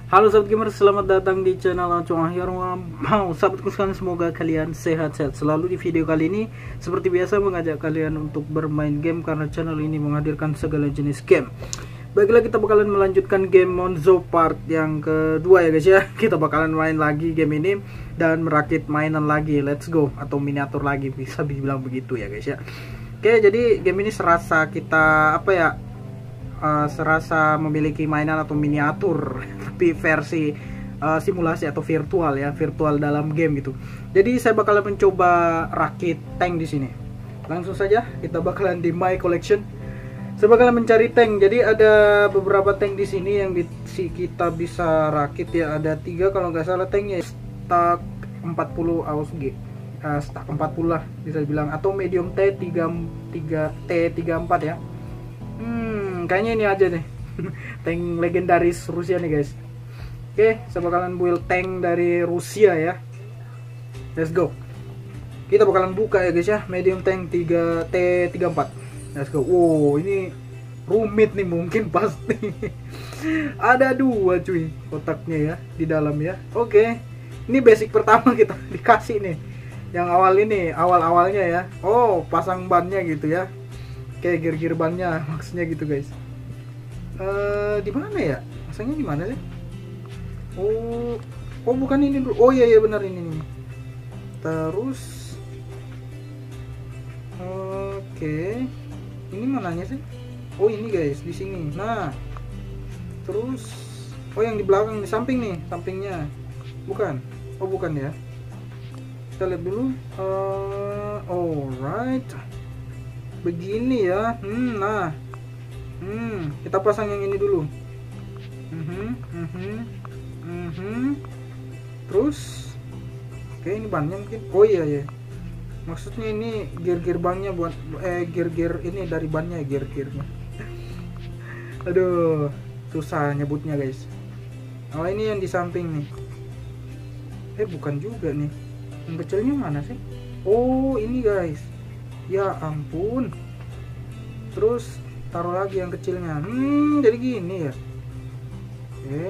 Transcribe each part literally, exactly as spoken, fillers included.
Halo sahabat gamer, selamat datang di channel Acung Akhir. Mau sahabatku sekalian, semoga kalian sehat-sehat selalu. Di video kali ini seperti biasa mengajak kalian untuk bermain game, karena channel ini menghadirkan segala jenis game. Baiklah, kita bakalan melanjutkan game Monzo part yang kedua ya guys ya. Kita bakalan main lagi game ini dan merakit mainan lagi. Let's go, atau miniatur lagi, bisa dibilang begitu ya guys ya. Oke, jadi game ini serasa kita apa ya, Uh, serasa memiliki mainan atau miniatur tapi versi uh, simulasi atau virtual ya, virtual dalam game gitu. Jadi saya bakalan mencoba rakit tank di sini. Langsung saja kita bakalan di My Collection. Saya bakalan mencari tank. Jadi ada beberapa tank di sini yang di, si kita bisa rakit ya. Ada tiga kalau nggak salah tanknya. Stack empat puluh A U S G. Uh, stack empat puluh lah bisa dibilang, atau medium T tiga T tiga puluh empat ya. Hmm, kayaknya ini aja nih. Tank legendaris Rusia nih guys. Oke, saya bakalan build tank dari Rusia ya. Let's go. Kita bakalan buka ya guys ya, medium tank tiga T tiga puluh empat. Let's go. Wow, ini rumit nih mungkin pasti. Ada dua cuy kotaknya ya di dalam ya. Oke. Ini basic pertama kita dikasih nih. Yang awal ini, awal-awalnya ya. Oh, pasang bannya gitu ya. Kayak gear-gear bannya maksudnya gitu guys. Uh, di mana ya? Masangnya di mana sih? Oh, oh bukan ini dulu. Oh iya iya benar ini nih. Terus, oke, okay. Ini mananya sih? Oh ini guys di sini. Nah, terus, oh yang di belakang di samping nih, sampingnya. Bukan? Oh bukan ya? Kita lihat dulu. Uh, alright. Begini ya. Hmm, nah. Hmm, kita pasang yang ini dulu. Mhm, mhm. Mhm. Terus oke, ini bannya mungkin. Oh iya ya. Maksudnya ini gear-gear bannya buat eh gear-gear ini dari bannya, gear-gearnya. Aduh, susah nyebutnya guys. Oh, ini yang di samping nih. Eh, bukan juga nih. Yang kecilnya mana sih? Oh, ini guys. Ya ampun. Terus taruh lagi yang kecilnya. Hmm, jadi gini ya. Oke.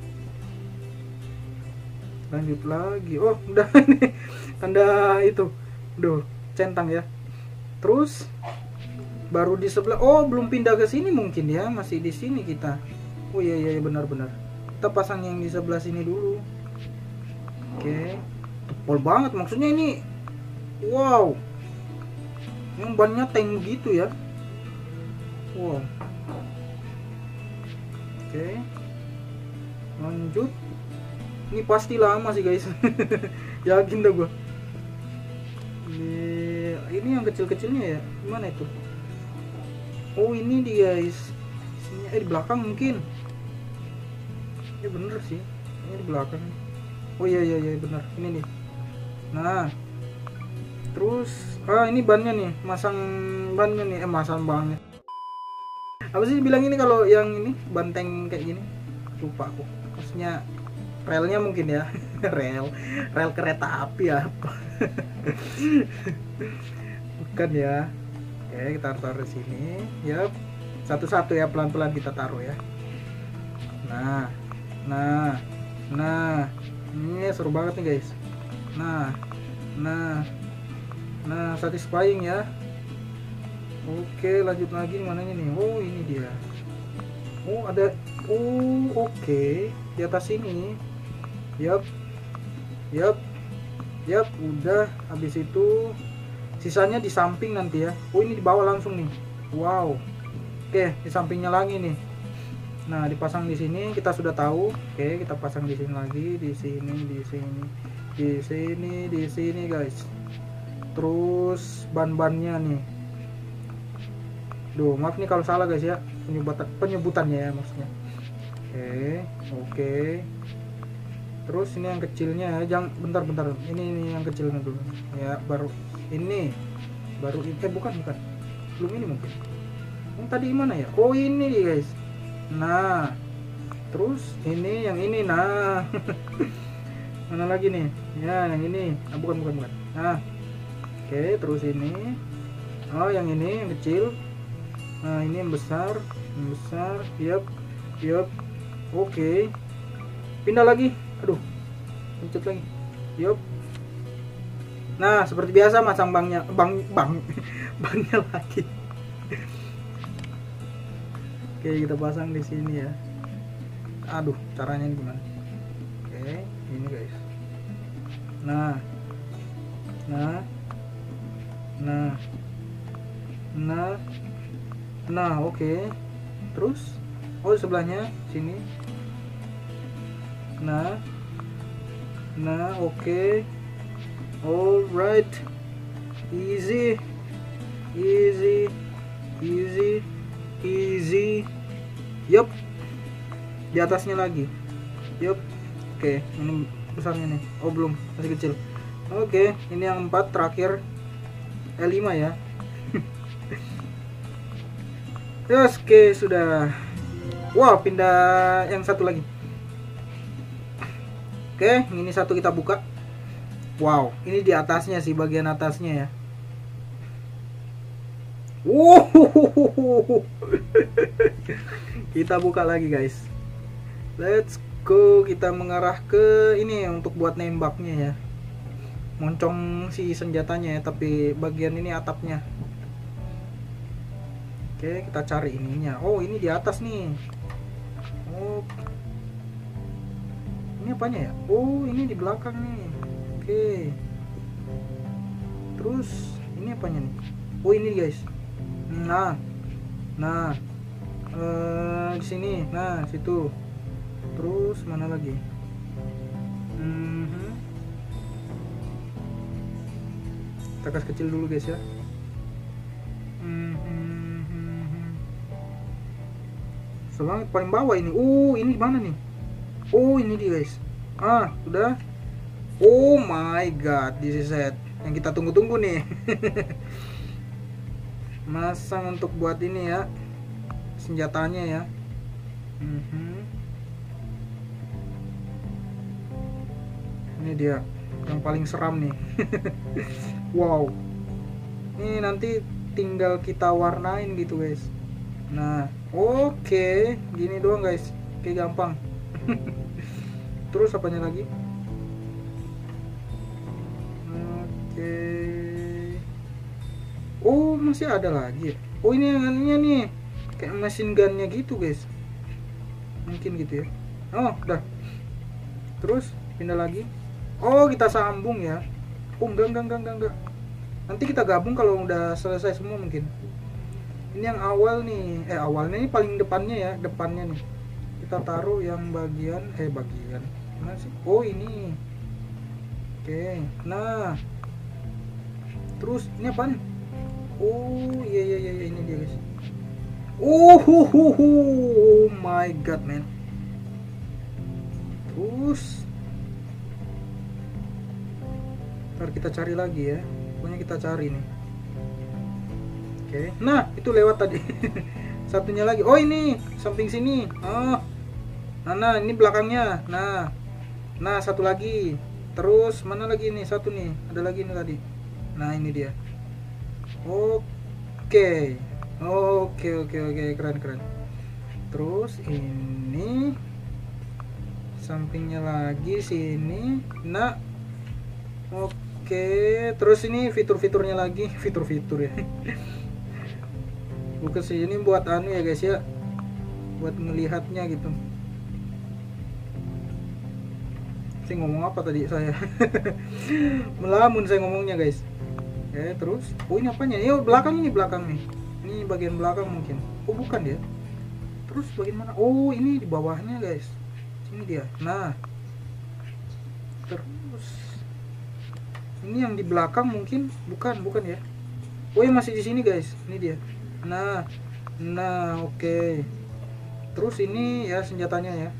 Lanjut lagi. Oh, udah ini tanda itu. Duh, centang ya. Terus baru di sebelah. Oh, belum pindah ke sini mungkin ya. Masih di sini kita. Oh iya iya benar-benar. Kita pasang yang di sebelah sini dulu. Oke. Tebal banget maksudnya ini. Wow. Yang bannya tank gitu ya. Wow. Oke. Lanjut. Ini pasti lama sih guys. Yakin dah gua. Ini, ini yang kecil-kecilnya ya. Gimana itu? Oh ini dia guys. Sini, eh di belakang mungkin. Ini bener sih. Ini di belakang. Oh iya iya iya bener. Ini nih. Nah. Terus, ah ini bannya nih, masang bannya nih, eh masang bannya. Apa sih bilang ini kalau yang ini banteng kayak gini? Lupa aku. Maksudnya relnya mungkin ya, rel, rel kereta api apa? Bukan ya? Oke, kita taruh di sini. Yap, satu-satu ya, pelan-pelan kita taruh ya. Nah, nah, nah, ini seru banget nih guys. Nah, nah. Nah, satisfying ya. Oke, lanjut lagi mananya nih? Oh, ini dia. Oh, ada. Oh, oke. Di atas ini. Yap. Yap. Yap, udah. Habis itu sisanya di samping nanti ya. Oh, ini di bawah langsung nih. Wow. Oke, di sampingnya lagi nih. Nah, dipasang di sini kita sudah tahu. Oke, kita pasang di sini lagi, di sini, di sini, di sini, di sini, guys. Terus ban-bannya nih. Duh, maaf nih kalau salah guys ya penyebutan penyebutannya ya maksudnya. Oke, oke. Terus ini yang kecilnya ya, jangan bentar-bentar. Ini ini yang kecilnya dulu. Ya, baru ini. Baru ini eh, bukan bukan. Belum ini mungkin. Yang tadi mana ya? Oh, ini nih guys. Nah. Terus ini yang ini. Nah. Mana lagi nih? Ya, yang ini. Ah, bukan bukan bukan. Nah. Oke, terus ini. Oh, yang ini yang kecil. Nah, ini yang besar, yang besar. Yap. Yap. Oke. pindah lagi. Aduh, pencet lagi. Yup. Nah, seperti biasa masang bangnya, bang, bang, bangnya lagi. Oke, kita pasang di sini ya. Aduh, caranya ini gimana? Oke, ini guys. Nah, nah, nah, nah, nah, oke. Terus, oh sebelahnya sini. Nah, nah, oke. Alright, easy, easy, easy, easy. Yup, di atasnya lagi. Yup, oke, ini besarnya nih. Oh belum, masih kecil. Oke, ini yang empat terakhir. L lima ya. Yes, oke sudah. Wow, pindah yang satu lagi. Oke, ini satu kita buka. Wow, ini di atasnya sih, bagian atasnya ya. Wow, kita buka lagi guys. Let's go, kita mengarah ke ini untuk buat nembaknya ya. Moncong si senjatanya ya, tapi bagian ini atapnya. Oke, kita cari ininya. Oh, ini di atas nih. Oh, ini apanya ya? Oh, ini di belakang nih. Oke, terus ini apanya nih? Oh ini guys. Nah, nah, eh, di sini. Nah, situ. Terus mana lagi? Hmm, kita kasih kecil dulu guys ya. Hmm, selang paling bawah ini. Oh ini mana nih? Oh ini dia guys. Ah sudah. Oh my god, this is it yang kita tunggu-tunggu nih. Masang untuk buat ini ya, senjatanya ya. Mm-hmm. Ini dia yang paling seram nih. Wow, ini nanti tinggal kita warnain gitu guys. Nah, oke, okay. Gini doang guys, oke gampang. Terus apanya lagi? Oh masih ada lagi. Oh ini yang nih kayak machine gunnya gitu guys, mungkin gitu ya. Oh udah, terus pindah lagi. Oh kita sambung ya. Oh enggak enggak enggak enggak, enggak. Nanti kita gabung kalau udah selesai semua mungkin. Ini yang awal nih, eh awalnya ini paling depannya ya, depannya nih kita taruh yang bagian eh bagian mana sih? Oh ini. Oke, nah terus ini apaan? Oh iya iya iya ini dia guys. Oh, hu, hu, hu. Oh my god man. Terus ntar kita cari lagi ya. Pokoknya kita cari nih. Oke, nah itu lewat tadi. Satunya lagi. Oh ini samping sini. Oh, nah, nah ini belakangnya. Nah, nah satu lagi. Terus mana lagi nih? Satu nih. Ada lagi nih tadi. Nah ini dia. Oke, oke, oke, oke, keren, keren. Terus ini sampingnya lagi sini. Nah, oke. Terus ini fitur-fiturnya lagi, fitur-fitur ya. Bukan sih ini buat anu ya guys ya, buat melihatnya gitu. Saya ngomong apa tadi saya? Melamun saya ngomongnya guys. Oke, terus oh ini apanya? Ini belakang, ini belakang nih. Ini bagian belakang mungkin. Oh bukan ya. Terus bagian mana? Oh ini di bawahnya guys. Ini dia. Nah. Terus ini yang di belakang mungkin bukan, bukan ya. Oh ini masih di sini guys. Ini dia. Nah. Nah, oke. Okay. Terus ini ya senjatanya ya.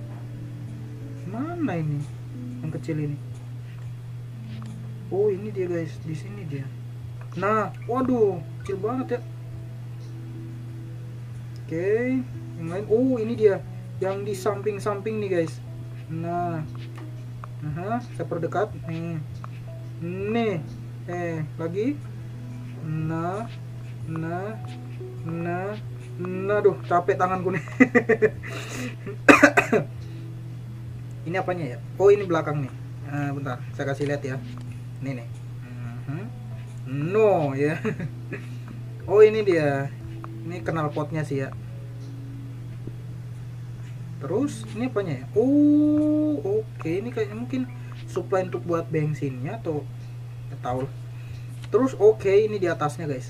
Mana ini? Yang kecil ini. Oh ini dia guys, di sini dia. Nah, waduh, kecil banget ya. Oke, yang lain. Oh ini dia, yang di samping-samping nih guys. Nah, nah, saya perdekat nih. Nih, eh lagi. Nah, nah, nah, nah, duh, capek tanganku nih. Ini apanya ya? Oh ini belakang nih. Nah, bentar, saya kasih lihat ya. Ini nih. Mhm. No ya. Oh ini dia. Ini knalpotnya sih ya. Terus ini apanya ya? Oh oke, okay. Ini kayaknya mungkin supply untuk buat bensinnya atau nggak tahu. Terus oke, okay, ini di atasnya guys.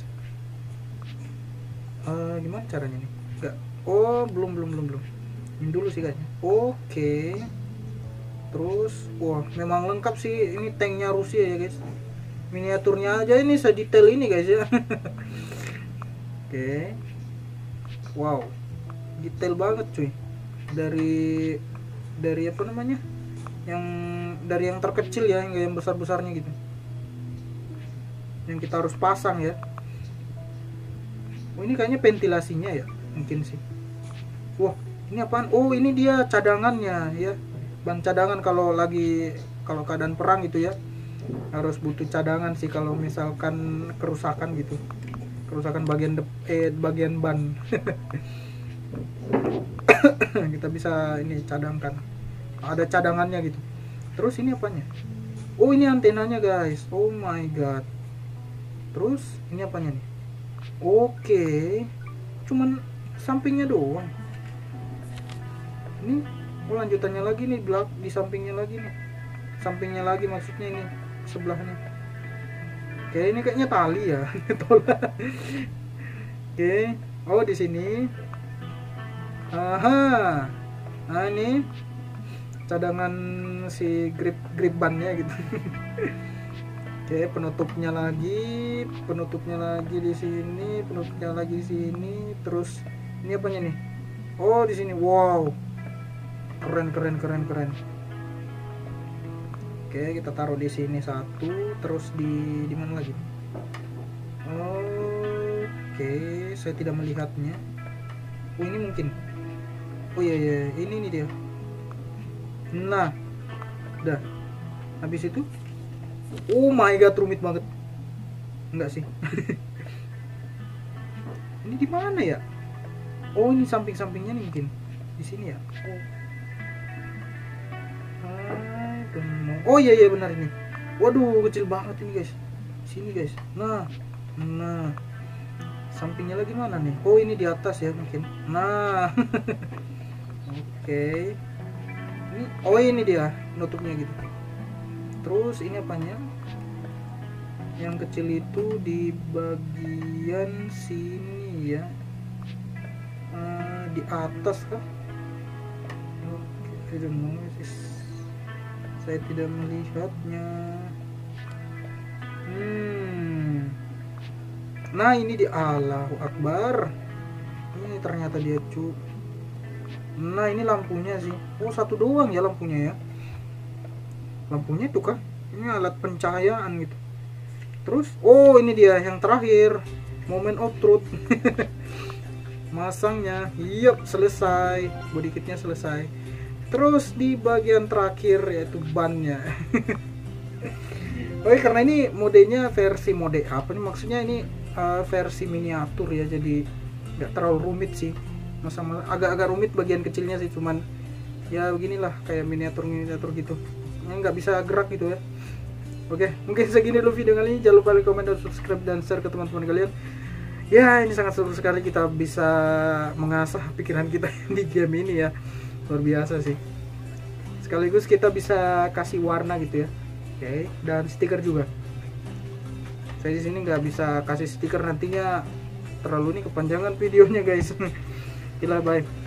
Uh, gimana caranya nih? Enggak. Oh belum belum belum belum. Ini dulu sih kayaknya. Oke. Okay. Terus, wah memang lengkap sih ini tanknya Rusia ya guys. Miniaturnya aja ini sedetail ini guys ya. Oke. Okay. Wow, detail banget cuy. Dari dari apa namanya? Yang dari yang terkecil ya, hingga yang besar-besarnya gitu. Yang kita harus pasang ya. Oh ini kayaknya ventilasinya ya, mungkin sih. Wah, ini apaan? Oh ini dia cadangannya ya. Ban cadangan kalau lagi kalau keadaan perang gitu ya, harus butuh cadangan sih kalau misalkan kerusakan gitu, kerusakan bagian de eh bagian ban. Kita bisa ini cadangkan, ada cadangannya gitu. Terus ini apanya? Oh ini antenanya guys. Oh my god. Terus ini apanya nih? Oke, cuman sampingnya doang. Ini oh lanjutannya lagi nih, belak di sampingnya lagi nih, sampingnya lagi maksudnya ini sebelahnya. Oke ini kayaknya tali ya. Oke, oh di sini. Aha, nah ini cadangan si grip grip bannya gitu. Oke penutupnya lagi, penutupnya lagi di sini, penutupnya lagi di sini. Terus ini apanya nih? Oh di sini, wow. Keren keren keren keren. Oke kita taruh di sini satu, terus di di mana lagi? Oke saya tidak melihatnya. Oh ini mungkin. Oh iya iya ini nih dia. Nah, udah. Habis itu. Oh my god rumit banget. Enggak sih. Ini di mana ya? Oh ini samping-sampingnya nih mungkin. Di sini ya. Oh. Oh iya iya benar ini. Waduh kecil banget ini guys. Sini guys. Nah, nah. Sampingnya lagi mana nih? Oh ini di atas ya mungkin. Nah. Oke. Okay. Ini oh ini dia nutupnya gitu. Terus ini apanya? Yang kecil itu di bagian sini ya. Uh, di atas kah? Oke, okay. I don't know. Saya tidak melihatnya. Hmm. Nah ini di Allahu Akbar. Ini ternyata dia cu. Nah ini lampunya sih. Oh satu doang ya lampunya ya. Lampunya itu kah? Ini alat pencahayaan gitu. Terus oh ini dia yang terakhir. Moment of truth. Masangnya. Yup selesai. Body kitnya selesai. Terus di bagian terakhir yaitu bannya. Oke karena ini modenya versi mode apa nih maksudnya ini uh, versi miniatur ya, jadi nggak terlalu rumit sih. Masa agak-agak rumit bagian kecilnya sih, cuman ya beginilah kayak miniatur miniatur gitu. Nggak bisa gerak gitu ya. Oke mungkin segini dulu video kali ini. Jangan lupa like, komen, dan subscribe dan share ke teman-teman kalian. Ya ini sangat seru sekali kita bisa mengasah pikiran kita di game ini ya. Luar biasa sih. Sekaligus kita bisa kasih warna gitu ya. Oke, okay. Dan stiker juga. Saya di sini nggak bisa kasih stiker, nantinya terlalu nih kepanjangan videonya guys. Gila, bye.